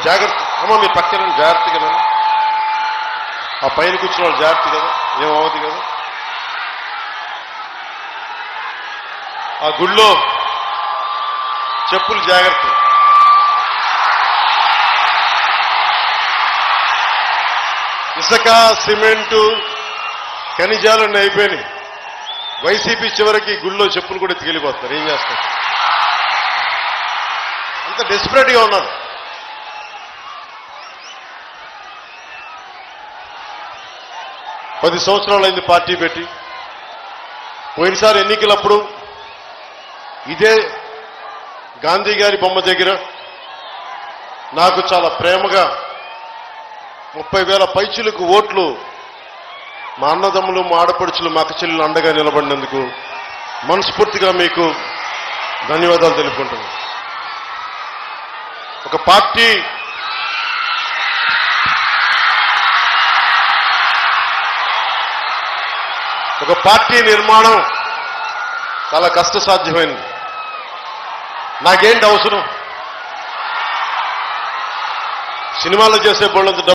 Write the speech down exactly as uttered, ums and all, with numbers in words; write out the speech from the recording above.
జాగ్రత్త అమ్మ, మీరు పక్కన జాగ్రత్త కదా, ఆ పైన కూర్చున్న వాళ్ళు జాగ్రత్త కదా, ఏమవుతుంది కదా. ఆ గుళ్ళో చెప్పులు జాగ్రత్త. ఇసుక, సిమెంటు, ఖనిజాలన్నీ అయిపోయినాయి. వైసీపీ చివరికి గుళ్ళో చెప్పులు కూడా ఎత్తుకెళ్ళిపోతున్నారు. ఏం చేస్తారు? అంత డెస్పరేట్గా ఉన్నారు. పది సంవత్సరాలు అయింది పార్టీ పెట్టి. పోయినసారి ఎన్నికలప్పుడు ఇదే గాంధీ గారి బొమ్మ దగ్గర నాకు చాలా ప్రేమగా ముప్పై వేల పైచులకు ఓట్లు మా అన్నదమ్ములు, మా ఆడపడుచులు, మా అక్క చెల్లెలు అండగా నిలబడినందుకు మనస్ఫూర్తిగా మీకు ధన్యవాదాలు తెలుపుకుంటున్నాను. ఒక పార్టీ ఒక పార్టీ నిర్మాణం చాలా కష్టసాధ్యమైనది. నాకేంటి అవసరం? సినిమాలో చేసే బోళ్ళంత